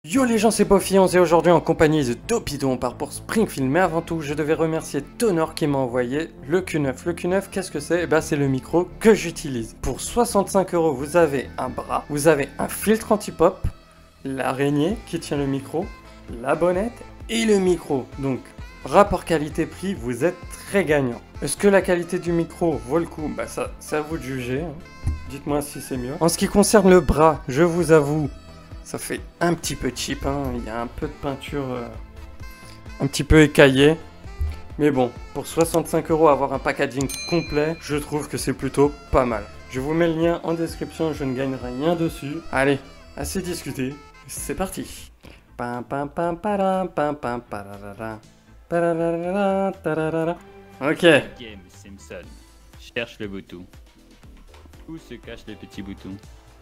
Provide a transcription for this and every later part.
Yo les gens, c'est Pofions et aujourd'hui en compagnie de Dopido, on part pour Springfield. Mais avant tout, je devais remercier Tonor qui m'a envoyé le Q9. Le Q9, qu'est-ce que c'est? Eh ben, c'est le micro que j'utilise. Pour 65€, vous avez un bras, vous avez un filtre anti-pop, l'araignée qui tient le micro, la bonnette et le micro. Donc, rapport qualité-prix, vous êtes très gagnant. Est-ce que la qualité du micro vaut le coup? Bah ça, c'est à vous de juger. Dites-moi si c'est mieux. En ce qui concerne le bras, je vous avoue, ça fait un petit peu cheap, hein. Il y a un peu de peinture un petit peu écaillée. Mais bon, pour 65€, avoir un packaging complet, je trouve que c'est plutôt pas mal. Je vous mets le lien en description, je ne gagnerai rien dessus. Allez, assez discuté, c'est parti. Pam pam pam param, pam pam pararara. Pararara, tararara. Ok. Game Simpson. Cherche le bouton. Où se cachent les petits boutons?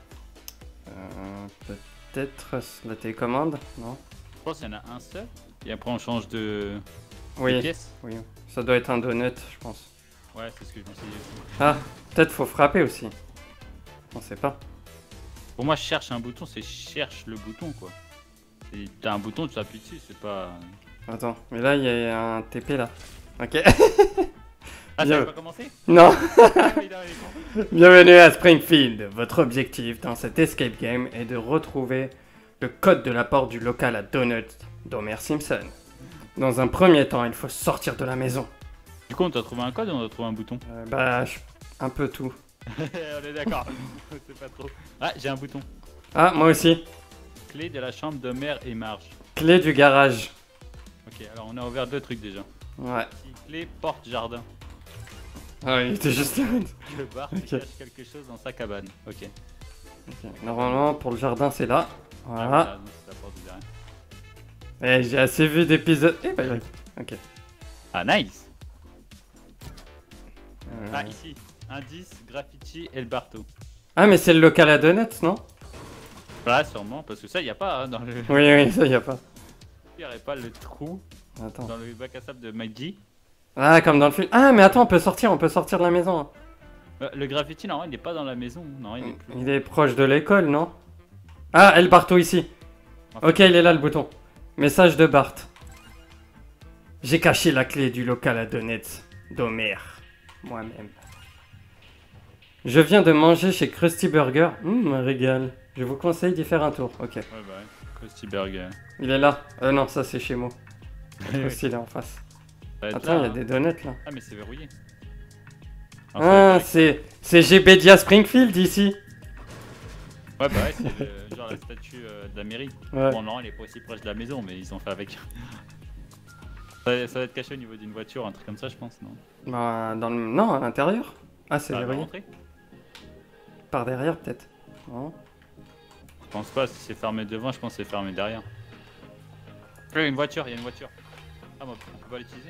Peut-être la télécommande, non? Je pense qu'il y en a un seul. Et après on change de Oui, pièce. oui, ça doit être un donut, je pense. Ouais, c'est ce que je me suis dit. Ah, peut-être faut frapper aussi. On sait pas. Pour moi, cherche un bouton, c'est cherche le bouton quoi. T'as un bouton, tu appuies dessus, c'est pas. Attends, mais là il y a un TP là. Ok. Ah, Bien. t'avais pas commencé? Non. Ah, oui, là, il est bon. Bienvenue à Springfield. Votre objectif dans cet escape game est de retrouver le code de la porte du local à Donuts d'Homer Simpson. Dans un premier temps, il faut sortir de la maison. Du coup, on t'a trouvé un code ou on a trouvé un bouton? Un peu tout. On est d'accord. C'est pas trop. Ah, j'ai un bouton. Ah, moi aussi. Clé de la chambre de mère et Marge. Clé du garage. Ok, alors on a ouvert deux trucs déjà. Ouais. Clé porte jardin. Ah, il était juste là. Le bar Ok. cache quelque chose dans sa cabane. Ok. Ok. Normalement, pour le jardin, c'est là. Ah, Voilà. voilà, donc c'est la porte du derrière. Et j'ai assez vu d'épisodes. Eh ben, ok. Ah, nice. Euh, Ah, ici. Indice, graffiti, El Barto. Ah, mais c'est le local à Donuts, non? Voilà, sûrement, parce que ça, il n'y a pas hein, dans le. Oui, oui, ça y a pas. Il n'y aurait pas le trou Attends. dans le bac à sable de Maggie. Ah, comme dans le film. Ah, mais attends, on peut sortir de la maison. Le graffiti, normalement, il n'est pas dans la maison. Non, il est plus. Il est proche de l'école, non? Ah, El Barto ici. Ok, il est là le bouton. Message de Bart. J'ai caché la clé du local à donuts d'Homer. Moi-même. Je viens de manger chez Krusty Burger. Un régal. Je vous conseille d'y faire un tour. Ok. Ouais, bah ouais. Krusty Burger. Il est là. Non, ça c'est chez moi. Krusty, il est en face. Ça va être Attends, là, il y a hein. des donuts là. Ah, mais c'est verrouillé. Ah, c'est GBDia Springfield ici. Ouais, bah ouais, c'est genre la statue de la mairie. Ouais. Bon, non, elle est pas aussi proche de la maison, mais ils ont fait avec. Ça va être caché au niveau d'une voiture, un truc comme ça, je pense, non? Bah, non, à l'intérieur. Ah, c'est Ça va verrouillé. rentrer? Par derrière peut-être. Non. Je pense pas, si c'est fermé devant, je pense que c'est fermé derrière. Une voiture, il y a une voiture. Ah, bon, on peut pas l'utiliser.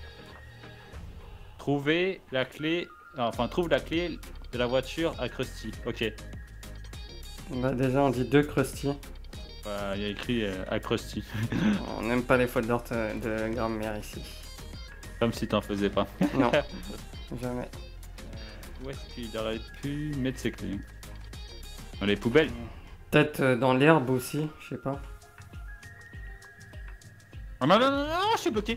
Trouver la clé. Non, enfin, trouve la clé de la voiture à Krusty. Ok. Bah, déjà, on dit deux Krusty. Il y a écrit à Krusty. On n'aime pas les fautes de grammaire ici. Comme si t'en faisais pas. Non, jamais. Où est-ce qu'il aurait pu mettre ses clés? Dans les poubelles. Peut-être dans l'herbe aussi, je sais pas. Oh non, non, non, non, je suis bloqué.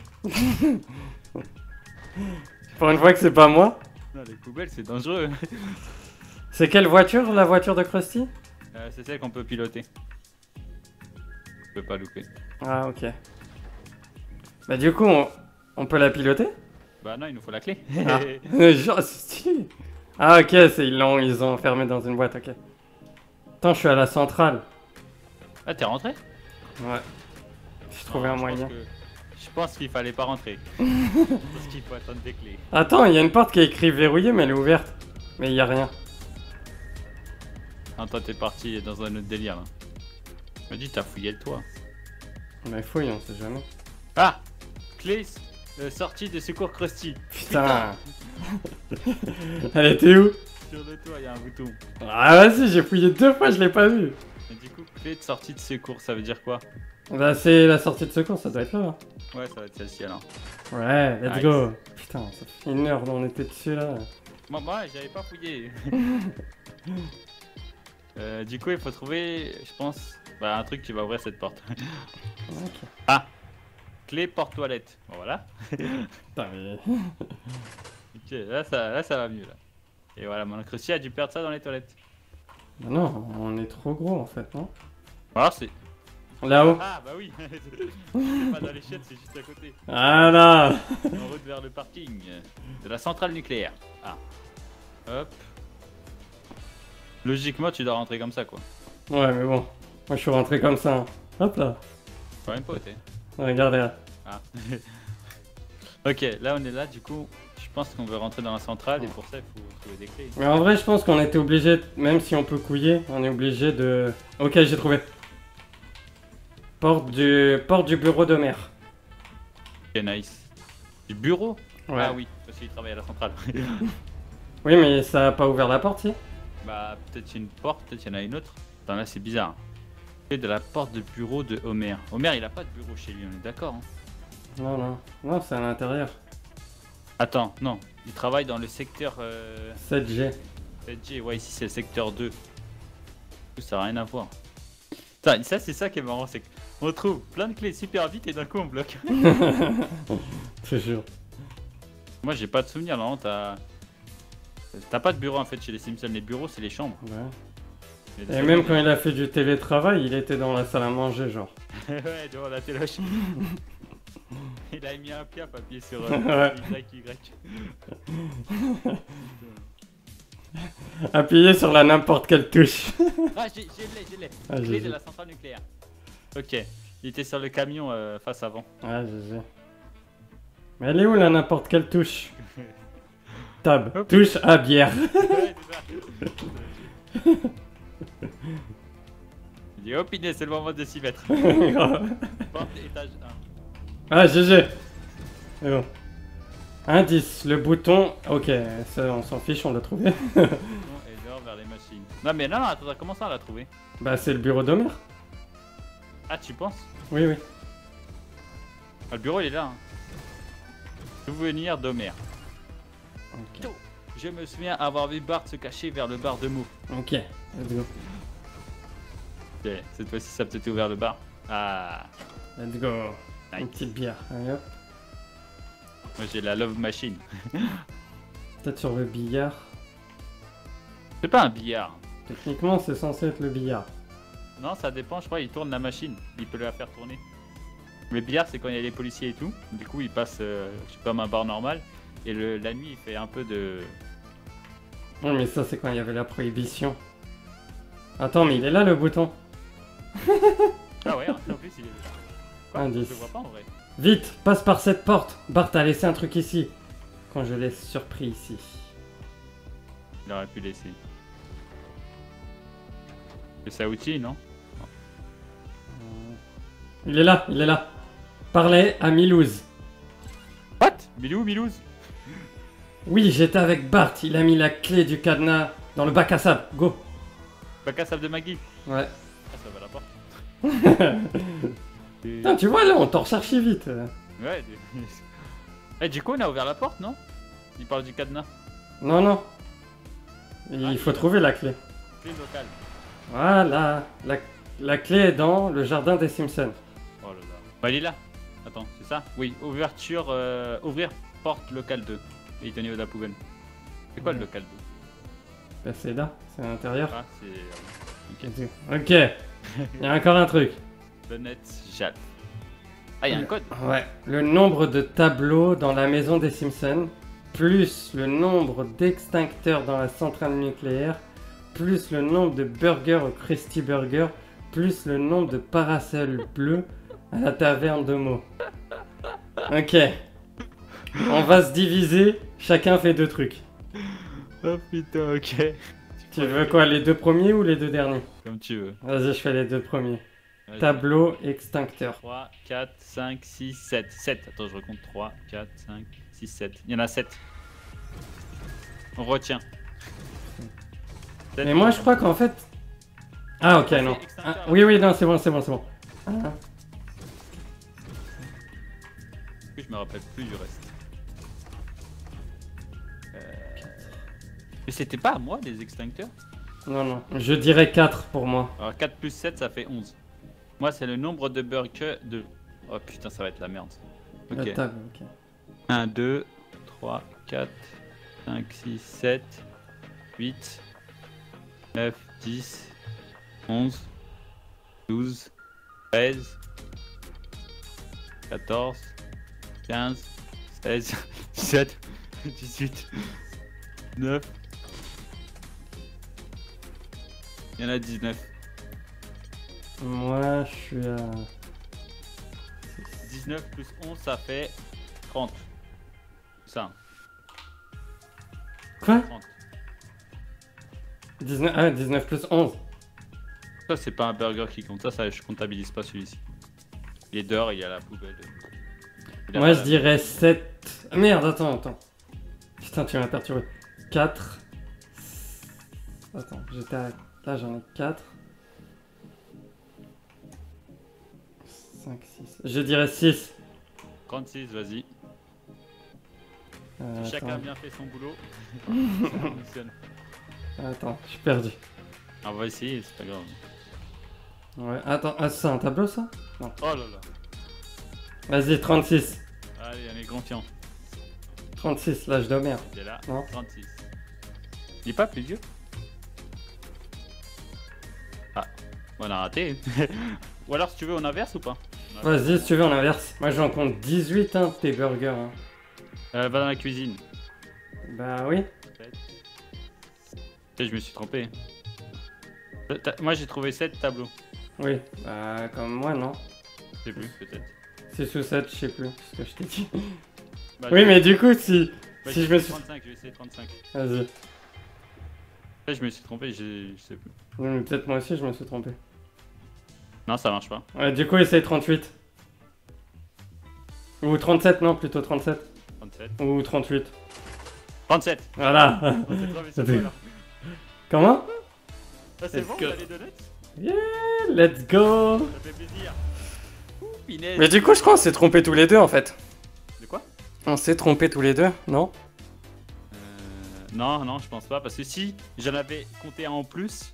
Pour une fois que c'est pas moi. Non, les poubelles, c'est dangereux. C'est quelle voiture, la voiture de Krusty? C'est celle qu'on peut piloter. Je peux pas louper. Ah, ok. Bah, du coup, on peut la piloter? Bah non, il nous faut la clé. Ah, genre, c'est stylé. Ah, ok, ils ont enfermé dans une boîte, ok. Attends, je suis à la centrale. Ah, t'es rentré? Ouais. J'ai trouvé un moyen. Je pense qu'il fallait pas rentrer. Parce qu'il faut attendre des clés. Attends, il y a une porte qui est écrite verrouillée, mais elle est ouverte. Mais il y a rien. Non, toi, t'es parti dans un autre délire là. Me dis, t'as fouillé le toit. Mais fouille, on sait jamais. Ah! Clé sortie de secours Krusty. Putain. Elle était où? Sur le toit, il y a un bouton. Ah, vas-y, j'ai fouillé deux fois, je l'ai pas vu. Et du coup, clé de sortie de secours, ça veut dire quoi? Bah, c'est la sortie de secours, ça doit être là. Hein. Ouais, ça va être celle-ci alors. Ouais, let's Nice. go. Putain, ça fait une heure dont on était dessus là. Moi, j'avais pas fouillé. Du coup, il faut trouver, je pense, Bah, un truc qui va ouvrir cette porte. Ok. Ah, clé porte-toilette. Bon, voilà. Putain, mais... Ok, là, ça va mieux, là. Et voilà, mon Crusty a dû perdre ça dans les toilettes. Bah non, on est trop gros en fait, non? Alors, c'est... Là-haut. Ah, bah oui. C'est pas dans les chiottes, c'est juste à côté. Ah là. En route vers le parking de la centrale nucléaire. Ah. Hop. Logiquement, tu dois rentrer comme ça, quoi. Ouais, mais bon. Moi, je suis rentré comme ça. Hein. Hop là. Quand même pas, t'es. Regardez là. Ah. Ok, là, on est là, du coup... Je pense qu'on veut rentrer dans la centrale et pour ça il faut trouver des clés. Mais en vrai, je pense qu'on était obligé, même si on peut couiller, on est obligé de... Ok, j'ai trouvé. Porte du bureau de mer. Ok, nice. Du bureau? Ouais. Ah oui, parce qu'il travaille à la centrale. Oui, mais ça a pas ouvert la porte, si? Bah, peut-être il y a une porte, peut-être il y en a une autre. Attends, là c'est bizarre. Et de la porte de bureau de Homer. Homer, il a pas de bureau chez lui, on est d'accord. Hein. Non, non. Non, c'est à l'intérieur. Attends, non. Il travaille dans le secteur 7G. 7G. Ouais, ici c'est le secteur 2. Ça n'a rien à voir. Putain, ça c'est ça qui est marrant, c'est qu'on trouve plein de clés super vite et d'un coup on bloque. C'est sûr. Moi j'ai pas de souvenir, non, t'as pas de bureau en fait chez les Simpsons, les bureaux c'est les chambres. Ouais. Et même quand il a fait du télétravail, il était dans la salle à manger, genre. Ouais, devant la téloche. Il a mis un pied à appuyer sur Ouais. Y. Appuyez sur la n'importe quelle touche. Ah, j'ai l'ai. Ah, Clé GG. de la centrale nucléaire. Ok, il était sur le camion face avant. Ah, GG. Mais elle est où la n'importe quelle touche? Tab. Hop. Touche à bière. Ouais, c'est ça. Il dit hop, Inès, c'est le moment de s'y mettre. Porte étage 1. Ah, GG. C'est bon. Indice, le bouton. Ok, ça, on s'en fiche, on l'a trouvé. Et dehors vers les machines. Non, mais non, attends, comment ça on l'a trouvé? Bah, c'est le bureau d'Homer. Ah, tu penses? Oui, oui. Ah, le bureau il est là. Hein. Souvenir d'Homer. Ok. Je me souviens avoir vu Bart se cacher vers le bar de mots. Ok, let's go. Ok, cette fois-ci ça a peut-être ouvert le bar. Ah, Let's go. Une nice. petite bière. Allez, hop. Moi j'ai la love machine. Peut-être sur le billard. C'est pas un billard. Techniquement, c'est censé être le billard. Non, ça dépend, je crois, il tourne la machine. Il peut la faire tourner. Le billard, c'est quand il y a les policiers et tout. Du coup, il passe comme un bar normal. Et la nuit, il fait un peu de... Oui, mais ça, c'est quand il y avait la prohibition. Attends, mais il est là le bouton. Ah ouais, en plus, il est... Quoi, je Indice. le vois pas en vrai. Vite, passe par cette porte. Bart a laissé un truc ici. Quand je l'ai surpris ici. Il aurait pu laisser. Et ça outil, non? Il est là, il est là. Parlez à Milouz. What? Milouz? Oui, j'étais avec Bart. Il a mis la clé du cadenas dans le bac à sable. Go. Bac à sable de Maggie. Ouais. Ah, ça va la porte. Putain, tu vois, là, on t'en recherche vite. Ouais. Eh, du coup, on a ouvert la porte, non? Il parle du cadenas. Non, non. Il Ah, faut il- trouver la clé. Clé locale. Voilà. La clé est dans le jardin des Simpsons. Oh là là. Bah, il est là. Attends, c'est ça? Oui, ouverture, ouvrir porte locale 2. Et il est au niveau de la poubelle. C'est quoi le local 2? Bah, c'est là, c'est à l'intérieur. Ah, c'est... Ok. Il y a encore un truc. Bennett Jal. Ah, il y a un code? Ouais. Le nombre de tableaux dans la maison des Simpsons, plus le nombre d'extincteurs dans la centrale nucléaire, plus le nombre de burgers au Krusty Burger, plus le nombre de parasols bleus à la taverne de mots. Ok. On va se diviser, chacun fait 2 trucs. Oh putain, ok. Tu veux quoi, les 2 premiers ou les 2 derniers? Comme tu veux. Vas-y, je fais les 2 premiers. Vas-y. Tableau extincteur. 3, 4, 5, 6, 7. 7. Attends, je recompte. 3, 4, 5, 6, 7. Il y en a 7. On retient. Mais moi, je crois qu'en fait... Ah, ok, Ah, non. c'est extincteur, Ah, oui, oui, non, c'est bon, c'est bon, c'est bon. Ah. Je me rappelle plus du reste. Mais c'était pas à moi les extincteurs? Non, non. Je dirais 4 pour moi. Alors 4 plus 7 ça fait 11. Moi, c'est le nombre de burgers de... Oh putain, ça va être la merde. La Ok. table, ok. 1, 2, 3, 4, 5, 6, 7, 8, 9, 10, 11, 12, 13, 14, 15, 16, 17, 18, 9. Il y en a 19. Moi, je suis à... 19 plus 11, ça fait 30. Ça, Quoi? 30. 19... Ah, 19 plus 11. Ça, c'est pas un burger qui compte. Ça, je comptabilise pas celui-ci. Il est dehors, il y a la poubelle. Il a Moi, pas je la- dirais 7... Ah, merde, attends. Putain, tu m'as perturbé. 4... Attends, j'étais à... Là, j'en ai 4. 5, 6... Je dirais 6. 36, vas-y. Si chacun a Attends. bien fait son boulot, ça fonctionne. Attends, je suis perdu. On va essayer, c'est pas grave. Ouais, attends, ah, c'est un tableau, ça? Oh là là. Vas-y, 36. Allez, on est confiant. 36, là, je dois merde. Il est là. Non. 36. Il est pas plus vieux? Ah, on a raté. Ou alors, si tu veux, on inverse ou pas? Vas-y, si tu veux, on inverse. Moi, j'en compte 18, hein, tes burgers. Hein. Va dans la cuisine. Bah oui. Je me suis trompé. Moi, j'ai trouvé 7 tableaux. Oui. Bah, comme moi, non. Je sais plus, peut-être. 6 ou 7, je sais plus ce que je t'ai dit. Bah, Oui, mais du coup, si bah, je j'ai me essayé suis... 35, je vais essayer 35. Vas-y. Là, je me suis trompé, je sais plus. Oui, mais peut-être moi aussi, je me suis trompé. Non, ça marche pas. Ouais, du coup, essaye 38. Ou 37, non, plutôt 37. 37. Ou 38. 37. Voilà. On s'est trompé sur quoi, là? Comment? Ah, c'est Let's bon, go. t'as les donuts? Yeah, let's go. Ça fait plaisir. Ouh, punaise. Mais du coup, je crois qu'on s'est trompé tous les deux, en fait. De quoi? On s'est trompé tous les deux, non? Non, non, je pense pas. Parce que si j'en avais compté un en plus.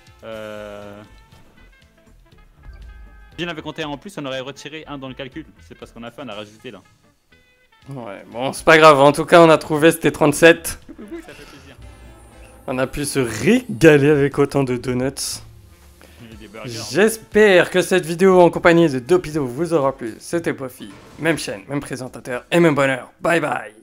Si j'en avais compté un en plus, on aurait retiré un dans le calcul. C'est pas ce qu'on a fait, on a rajouté là. Ouais, bon, c'est pas grave. En tout cas, on a trouvé, c'était 37. Ça fait plaisir. On a pu se régaler avec autant de donuts. Il y a des burgers. J'espère que cette vidéo en compagnie de Dopido vous aura plu. C'était Pofi, même chaîne, même présentateur et même bonheur. Bye bye.